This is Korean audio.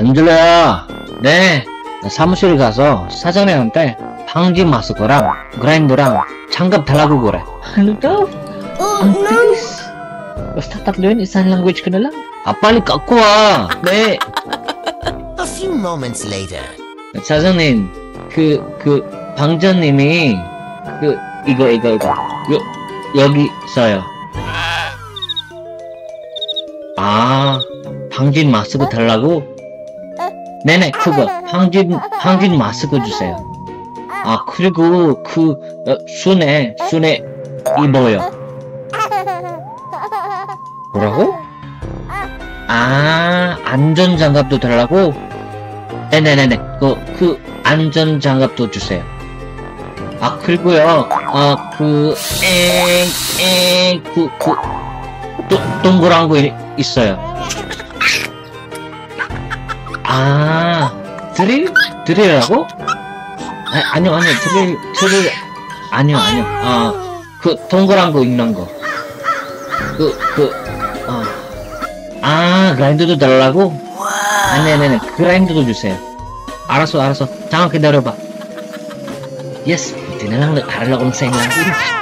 안들려야. 네. 나 사무실에 가서 사장님한테 방지 마스크랑 그라인더랑 장갑 달라고 그래. Ano daw? Ang bilis. Basta tatlo yun, isang language ko na lang. 아, 빨리 갖고 와. 네. A few moments later. 사장님, 방자님이, 이거. 여기 있어요. 아, 방진 마스크 달라고? 네네, 그거, 방진 마스크 주세요. 아, 그리고, 손에 입어요. 뭐라고? 아, 안전장갑도 달라고? 네네네네, 안전장갑도 주세요. 아, 그리고요, 동그란 거 있어요. 아, 드릴이라고? 아니요, 아니요. 동그란 거 있는 거. 그라인더도 달라고? 네네네, 그라인더도 주세요. 알았어. 잠깐 기다려봐. Yes, ito na lang, nag-aral akong sign language.